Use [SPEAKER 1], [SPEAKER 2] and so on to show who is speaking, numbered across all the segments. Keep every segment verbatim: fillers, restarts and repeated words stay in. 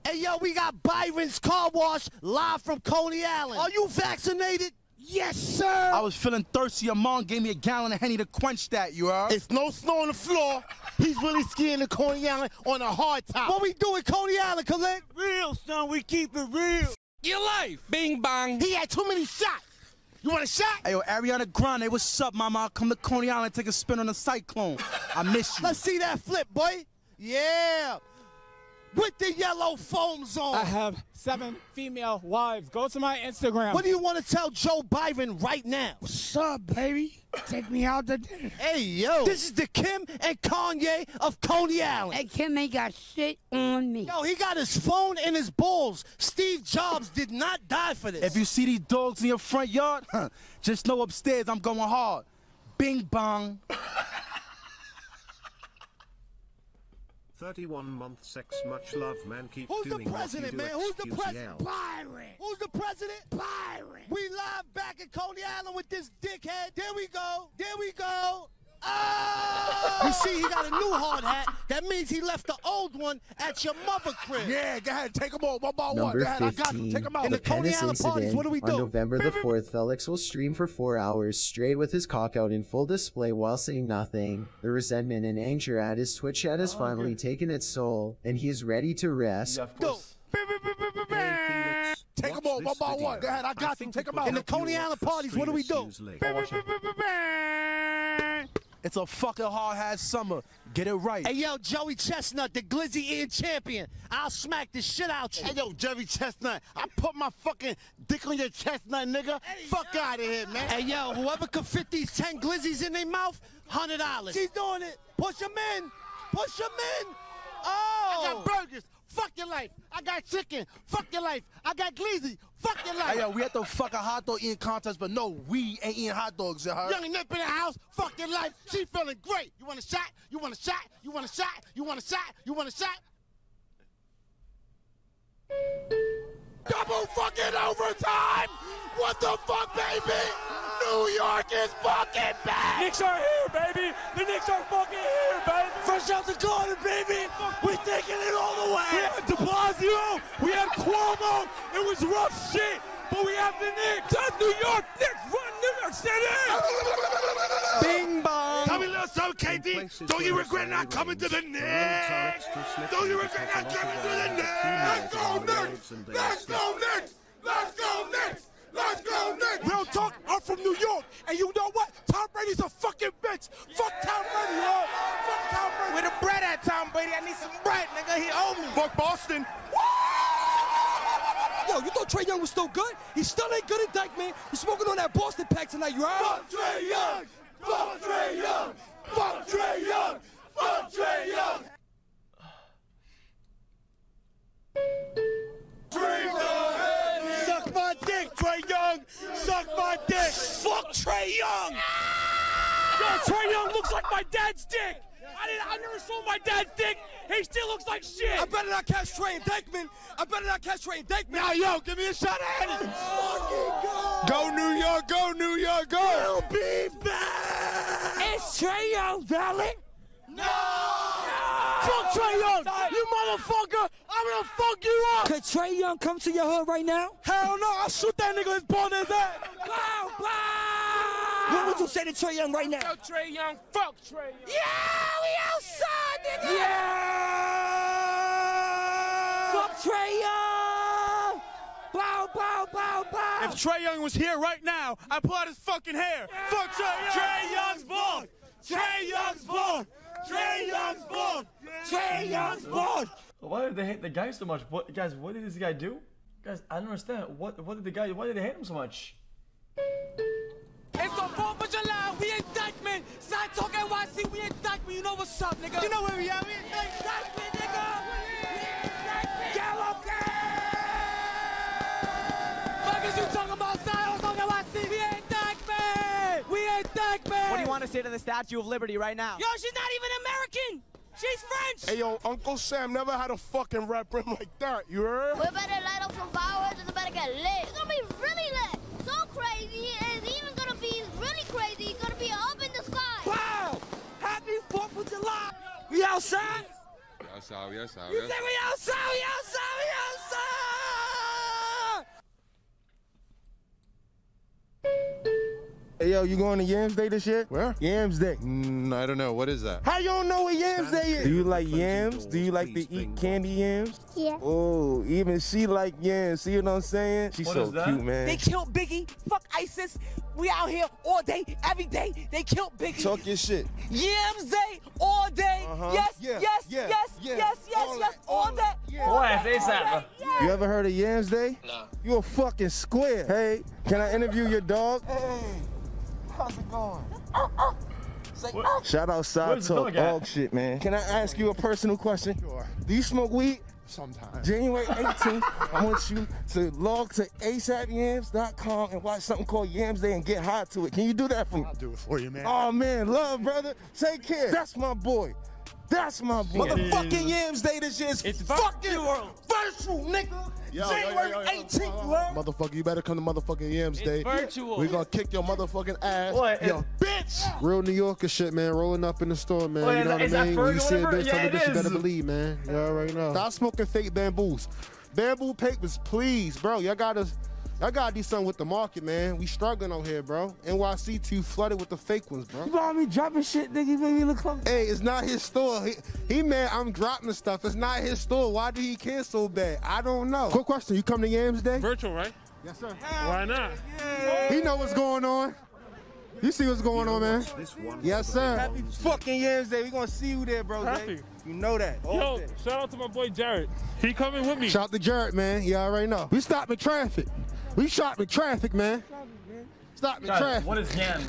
[SPEAKER 1] Hey, yo, we got Byron's Car Wash live from Coney Island. Are you vaccinated? Yes, sir.
[SPEAKER 2] I was feeling thirsty. Your mom gave me a gallon of Henny to quench that, you heard?
[SPEAKER 1] It's no snow on the floor. He's really skiing in Coney Island on a hard top. What we do in Coney Island, Khalid? Real, son. We keep it real.
[SPEAKER 3] Your life. Bing bang.
[SPEAKER 1] He had too many shots. You want a shot?
[SPEAKER 2] Hey, yo, Ariana Grande, what's up, mama? I'll come to Coney Island and take a spin on the Cyclone. I miss you.
[SPEAKER 1] Let's see that flip, boy. Yeah. With the yellow foam zone.
[SPEAKER 4] I have seven female wives. Go to my Instagram.
[SPEAKER 1] What do you want to tell Joe Byron right now?
[SPEAKER 4] What's up, baby? Take me out to dinner.
[SPEAKER 1] Hey, yo. This is the Kim and Kanye of Coney Island.
[SPEAKER 5] Hey, Kim ain't got shit on me.
[SPEAKER 1] Yo, he got his phone in his balls. Steve Jobs did not die for this.
[SPEAKER 2] If you see these dogs in your front yard, just know upstairs I'm going hard. Bing bong.
[SPEAKER 6] thirty-one month sex, much love, man. Keep
[SPEAKER 1] Who's
[SPEAKER 6] doing
[SPEAKER 1] the president,
[SPEAKER 6] what you
[SPEAKER 1] man?
[SPEAKER 6] do.
[SPEAKER 1] Who's the president?
[SPEAKER 5] Byron.
[SPEAKER 1] Who's the president?
[SPEAKER 5] Byron.
[SPEAKER 1] We live back in Coney Island with this dickhead. There we go. There we go. Oh! You see, he got a new hard hat. That means he left the old one at your mother crib.
[SPEAKER 2] Yeah, go ahead. Take them all one by one.
[SPEAKER 7] Number
[SPEAKER 2] Go ahead. I got them. Take them out.
[SPEAKER 1] In the Coney Island parties, what do we do?
[SPEAKER 7] On November the fourth, Felix will stream for four hours straight with his cock out in full display while saying nothing. The resentment and anger at his Twitch chat has finally taken its soul, and he is ready to rest.
[SPEAKER 2] Yeah, of course. Take them all one by one. Go ahead. I got them. Take them out.
[SPEAKER 1] In the Coney Island parties, what do we do?
[SPEAKER 2] It's a fucking hard-hat summer. Get it right.
[SPEAKER 1] Hey, yo, Joey Chestnut, the glizzy eating champion. I'll smack the shit out you. Hey, yo, Joey Chestnut, I put my fucking dick on your chestnut, nigga. Hey, Fuck yo. out of here, man. Hey, yo, whoever can fit these ten glizzies in their mouth, one hundred dollars. She's doing it. Push them in. Push them in. Oh. I got burgers. Fuck your life. I got chicken. Fuck your life. I got glizzy. Fuck your life.
[SPEAKER 2] Hey, yo, we had the fucking hot dog eating contest, but no, we ain't eating hot dogs, you heard?
[SPEAKER 1] Young Nip in the house. Fuck your life. She feeling great. You want a shot? You want a shot? You want a shot? You want a shot? You want a shot? Double fucking overtime! What the fuck, baby? New York is fucking back!
[SPEAKER 4] Knicks are here, baby. The Knicks are fucking here, baby.
[SPEAKER 1] Fresh out the garden, baby. We're taking it all the way.
[SPEAKER 4] We had De Blasio. We had Cuomo. It was rough shit, but we have the Knicks. That's New York. Knicks run New York City.
[SPEAKER 1] Bing bong.
[SPEAKER 6] Tell me a little something, K D. Don't you regret not coming to the Knicks? Don't you regret not coming to the Knicks? Let's go Knicks. Let's go Knicks. Let's go Knicks. Let's go Knicks.
[SPEAKER 1] Real talk, I'm from New York, and you know what? Tom Brady's a fucking bitch. Fuck Tom Brady, yo. Fuck Tom Brady.
[SPEAKER 3] Where the bread at, Tom Brady? I need some bread, nigga. He owe me.
[SPEAKER 1] Fuck Boston. Yo, you thought Trae Young was still good? He still ain't good at Dyke, man. You're smoking on that Boston pack tonight, you heard? Fuck Trae Young. Fuck Trae Young. Fuck Trae Young. Fuck Trae Young. Trae Young. Suck my dick, Trae Young. Suck my dick. Fuck Trae Young.
[SPEAKER 4] Yo, Trae Young looks like my dad's dick. I didn't. I never saw my dad's dick. He still looks like shit.
[SPEAKER 1] I better not catch Trae and Dykeman. I better not catch Trae and Dykeman. Now, yo, give me a shot at it. Oh. Go New York, go New York, go. We'll be back.
[SPEAKER 5] Is Trae Young valid?
[SPEAKER 1] No. no. Fuck Trae Young. You motherfucker. I'm gonna fuck you up.
[SPEAKER 5] Could Trae Young come to your hood right now?
[SPEAKER 1] Hell no. I'll shoot that nigga his ball in his head.
[SPEAKER 5] Bow, bow. What would you say to Trae Young right now?
[SPEAKER 4] Yo, Trae Young, fuck Trae Young.
[SPEAKER 5] Yeah, we outside, nigga.
[SPEAKER 4] Yeah.
[SPEAKER 5] Fuck Trae Young. Bow, bow, bow, bow.
[SPEAKER 4] If Trae Young was here right now, I'd pull out his fucking hair. Yeah. Fuck Trae Young.
[SPEAKER 1] Trae Young's born. Trae Young's born. Trae Young's born. Trae Young's born.
[SPEAKER 8] Why did they hate the guy so much? What, guys, what did this guy do? Guys, I don't understand. What what did the guy, why did they hate him so much?
[SPEAKER 4] It's the fourth of July, we in Dykeman. Sidetalk N Y C, we in Dykeman. You know what's up, nigga. You know where we at, we in Dykeman, nigga. We in Dykeman. Yellow gang. Fuck is you talking about, Sidetalk N Y C, we in Dykeman. We in Dykeman.
[SPEAKER 9] What do you want to say to the Statue of Liberty right now?
[SPEAKER 5] Yo, she's not even American. She's French.
[SPEAKER 1] Hey, yo, Uncle Sam never had a fucking rap rim like that, you heard?
[SPEAKER 10] We better light up some fireworks and better get lit. It's gonna be really lit. So crazy, and it's even gonna be really crazy. It's gonna be up in the sky.
[SPEAKER 5] Wow! Happy fourth of July. We outside?
[SPEAKER 3] We outside, we outside.
[SPEAKER 5] You said we outside, we outside, we outside.
[SPEAKER 11] Hey, yo, you going to Yams Day this year?
[SPEAKER 6] Where?
[SPEAKER 11] Yams Day.
[SPEAKER 6] Mm, I don't know. What is that?
[SPEAKER 11] How you don't know what Yams Day is? Do you like yams? Do you like to eat candy yams?
[SPEAKER 10] Yeah.
[SPEAKER 11] Oh, even she like yams. See what I'm saying? She's
[SPEAKER 8] What
[SPEAKER 11] so
[SPEAKER 8] is that?
[SPEAKER 11] cute, man.
[SPEAKER 5] They killed Biggie. Fuck ISIS. We out here all day, every day. They killed Biggie.
[SPEAKER 11] Talk your shit.
[SPEAKER 5] Yams Day, all day.
[SPEAKER 11] Uh-huh.
[SPEAKER 5] Yes,
[SPEAKER 11] Yeah,
[SPEAKER 5] yes,
[SPEAKER 11] yeah,
[SPEAKER 5] yes,
[SPEAKER 11] yeah.
[SPEAKER 5] yes, yes,
[SPEAKER 11] All
[SPEAKER 5] yes,
[SPEAKER 11] that,
[SPEAKER 5] all
[SPEAKER 11] all
[SPEAKER 5] day.
[SPEAKER 11] that, yeah.
[SPEAKER 5] all
[SPEAKER 8] Boy,
[SPEAKER 5] day,
[SPEAKER 8] say
[SPEAKER 5] all
[SPEAKER 8] something.
[SPEAKER 5] day, yeah.
[SPEAKER 11] You ever heard of Yams Day?
[SPEAKER 12] Nah.
[SPEAKER 11] You a fucking square. Hey, can I interview your dog?
[SPEAKER 5] Hey, how's it going? Say,
[SPEAKER 8] What?
[SPEAKER 11] Shout out
[SPEAKER 8] Where's the
[SPEAKER 11] Sidetalk,
[SPEAKER 8] dog at?
[SPEAKER 11] dog shit, man. Can I ask you a personal question?
[SPEAKER 6] Sure.
[SPEAKER 11] Do you smoke weed?
[SPEAKER 6] Sometimes.
[SPEAKER 11] January eighteenth, I want you to log to asap yams dot com and watch something called Yams Day and get hot to it. Can you do that for me?
[SPEAKER 6] I'll do it for you, man.
[SPEAKER 11] Oh, man, love, brother. Take care. That's my boy. That's my boy.
[SPEAKER 2] Motherfucking Yams Day this year is
[SPEAKER 8] It's
[SPEAKER 2] fucking virtual, nigga.
[SPEAKER 6] Yo, yo, yo,
[SPEAKER 2] January
[SPEAKER 6] yo, yo.
[SPEAKER 2] eighteenth, bro.
[SPEAKER 6] Motherfucker, you better come to motherfucking Yams Day.
[SPEAKER 3] virtual.
[SPEAKER 6] We gonna kick your motherfucking ass.
[SPEAKER 8] What?
[SPEAKER 6] Yo, bitch! Real New Yorker shit, man. Rolling up in the store, man.
[SPEAKER 8] Oh, yeah,
[SPEAKER 6] you know
[SPEAKER 8] is
[SPEAKER 6] what I
[SPEAKER 8] that
[SPEAKER 6] mean? When you
[SPEAKER 8] Ferg
[SPEAKER 6] see a
[SPEAKER 8] or whatever?
[SPEAKER 6] bitch, tell
[SPEAKER 8] Yeah,
[SPEAKER 6] me
[SPEAKER 8] it
[SPEAKER 6] bitch, you
[SPEAKER 8] is.
[SPEAKER 6] better believe, man. You already know. Stop smoking fake bamboos. Bamboo papers, please, bro. Y'all gotta, y'all gotta do something with the market, man. We struggling out here, bro. N Y C two flooded with the fake ones, bro.
[SPEAKER 2] You got me dropping shit, nigga. You made me look close.
[SPEAKER 6] Hey, it's not his store. He, he mad I'm dropping stuff. It's not his store. Why did he care so bad? I don't know. Quick question. You come to Yams Day?
[SPEAKER 3] Virtual, right?
[SPEAKER 6] Yes, sir.
[SPEAKER 3] Why not?
[SPEAKER 6] He know what's going on. You see what's going on, man? Yes, sir.
[SPEAKER 11] Happy fucking Yams Day. We gonna see you there, bro.
[SPEAKER 3] Happy.
[SPEAKER 11] Jay. You know that. All
[SPEAKER 3] Yo,
[SPEAKER 11] day.
[SPEAKER 3] shout out to my boy Jared. He coming with me.
[SPEAKER 6] Shout out to Jared, man. You already know. We stopping traffic. We stopping traffic, man. Stopping
[SPEAKER 8] Guys,
[SPEAKER 6] traffic.
[SPEAKER 8] what is yams?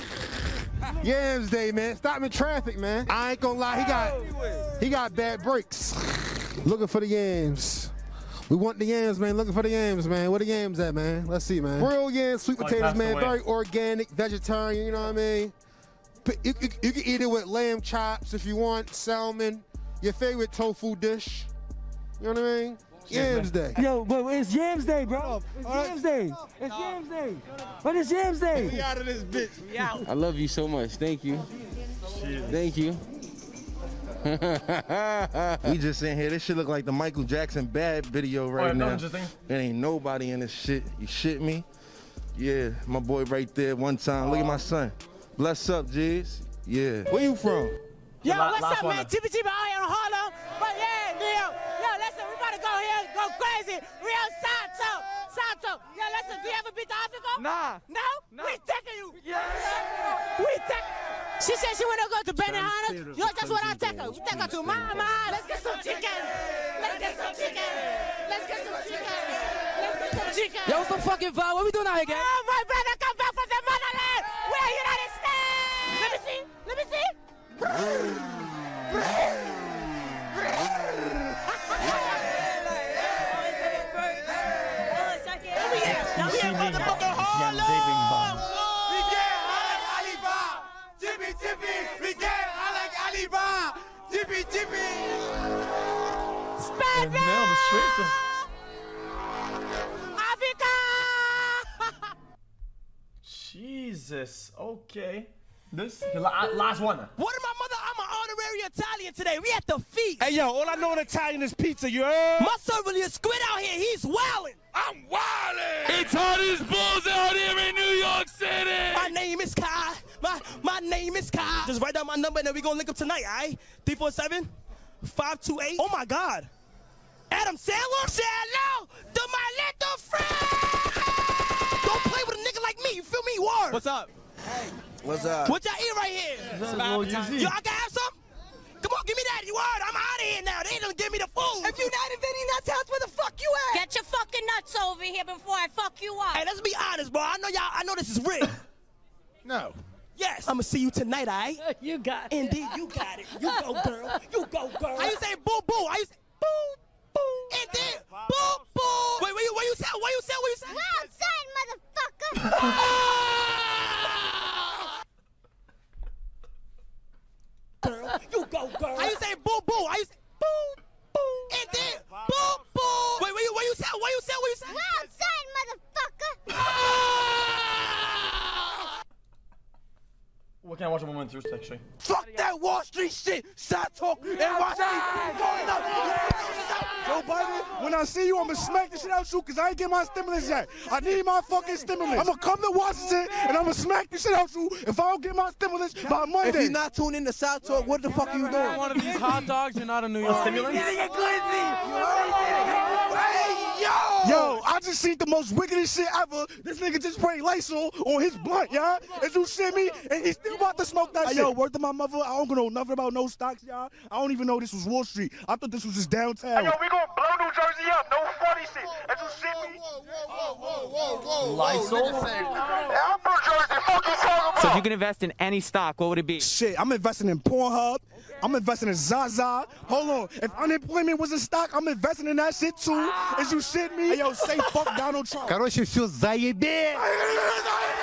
[SPEAKER 6] Yams Day, man. Stopping traffic, man. I ain't gonna lie. He got he got bad brakes. Looking for the yams. We want the yams, man. Looking for the yams, man. Where the yams at, man? Let's see, man. Real yams, sweet
[SPEAKER 8] Oh, he
[SPEAKER 6] potatoes,
[SPEAKER 8] passed
[SPEAKER 6] man.
[SPEAKER 8] away.
[SPEAKER 6] Very organic, vegetarian. You know what I mean? P- You, you, you can eat it with lamb chops if you want, salmon, your favorite tofu dish. You know what I mean? Yams Day.
[SPEAKER 2] Yo, but it's Yams Day, bro. It's
[SPEAKER 6] All right.
[SPEAKER 2] Yams Day. It's Yams Day. But it's Yams Day.
[SPEAKER 6] We out of this bitch. We out.
[SPEAKER 11] I love you so much. Thank you. Thank you. We just in here. This shit look like the Michael Jackson Bad video right
[SPEAKER 8] Oh, no,
[SPEAKER 11] now.
[SPEAKER 8] interesting.
[SPEAKER 11] There ain't nobody in this shit. You shit me? Yeah, my boy right there one time. Look at my son. Bless up, Jiz. Yeah. Where you from?
[SPEAKER 5] Yo,
[SPEAKER 8] La-
[SPEAKER 5] what's
[SPEAKER 8] last
[SPEAKER 5] up,
[SPEAKER 8] one.
[SPEAKER 5] man? Tippy Tippy out here in Harlem. But yeah, yo, yo, listen, we about to go here, go crazy. Real Sato, Sato. Yo, listen, do you ever beat the obstacle?
[SPEAKER 2] Nah.
[SPEAKER 5] No?
[SPEAKER 2] No.
[SPEAKER 5] We taking you.
[SPEAKER 2] Yeah.
[SPEAKER 5] We take. She said she wanna go to Benihana. Yo, that's what I take her. We take her to Mama. Let's get some chicken. Let's get some chicken. Let's get some chicken. Let's get some chicken.
[SPEAKER 9] Yo, what's the fucking vibe? What we doing out here, gang?
[SPEAKER 5] Oh, my brother, come back from the motherland. We're United States. Let me see. Let me see. We in motherfucking Harlem. We get high like Alibaba. Tippy Tippy. We get high like Alibaba. Tippy Tippy. Spend
[SPEAKER 8] Man, on the street.
[SPEAKER 5] Africa.
[SPEAKER 8] Jesus. Okay. This la- last one.
[SPEAKER 5] What am I, mother? I'm an honorary Italian today. We at the feast.
[SPEAKER 3] Hey, yo, all I know in Italian is pizza, you heard?
[SPEAKER 5] My son really a squid out here. He's wildin'.
[SPEAKER 3] I'm wildin'!
[SPEAKER 4] It's hot as balls out here in New York City.
[SPEAKER 5] My name is Kai. My my name is Kai. Just write down my number and then we gonna link up tonight, all right? three four seven, five two eight. Oh my God. Adam Sandler? Say hello to my little friend. Don't play with a nigga like me. You feel me? Word.
[SPEAKER 9] What's up?
[SPEAKER 11] What's up?
[SPEAKER 5] What y'all eat right here?
[SPEAKER 8] Well, you see.
[SPEAKER 5] Yo, I can have some? Come on, give me that. You word. I'm out of here now. They don't give me the food. If you not inventing nuts house, where the fuck you at?
[SPEAKER 10] Get your fucking nuts over here before I fuck you up.
[SPEAKER 5] Hey, let's be honest, bro. I know y'all. I know this is real.
[SPEAKER 6] No.
[SPEAKER 5] Yes. I'm gonna see you tonight, all right?
[SPEAKER 10] You got it.
[SPEAKER 5] Indeed, you got it. You go, girl. You go, girl. How you say boo boo? How you say boo boo? Indeed, boo boo. Wait, where you where you say? Where you say? Where you say?
[SPEAKER 10] Well done, motherfucker.
[SPEAKER 5] Girl, you go, girl. How you say boo boo? How you say boo boo? Indeed, boo boo. Wait, where you where you say? Where you say? Where you say?
[SPEAKER 10] Well done, motherfucker.
[SPEAKER 8] What looking at watching one through actually.
[SPEAKER 2] Fuck that Wall Street shit. Sidetalk and watch me. Joe Biden, when I see you, I'ma smack the shit out you because I ain't get my stimulus yet. I need my fucking stimulus. I'ma come to Washington and I'ma smack the shit out you if I don't get my stimulus by Monday.
[SPEAKER 12] If you're not tuned in to Sidetalk, what the fuck are you doing?
[SPEAKER 9] One of these hot dogs, you're not a New York stimulant.
[SPEAKER 2] Yo, I just seen the most wickedest shit ever. This nigga just sprayed Lysol on his blunt, y'all. As you see me, and he's still about to smoke that hey, shit. Yo, word to my mother, I don't know nothing about no stocks, y'all. I don't even know this was Wall Street. I thought this was just downtown.
[SPEAKER 6] Hey, yo, we gonna blow New Jersey up. No funny shit. As you see me.
[SPEAKER 10] Whoa, whoa, whoa, whoa,
[SPEAKER 8] Lysol?
[SPEAKER 6] I'm from Jersey. Fuck you talking about?
[SPEAKER 9] So if you can invest in any stock, what would it be?
[SPEAKER 2] Shit, I'm investing in Pornhub. I'm investing in Zaza. Hold on. If unemployment was a stock, I'm investing in that shit too. Is you shit me? Hey, yo, say fuck Donald Trump.
[SPEAKER 1] Короче, все заебе.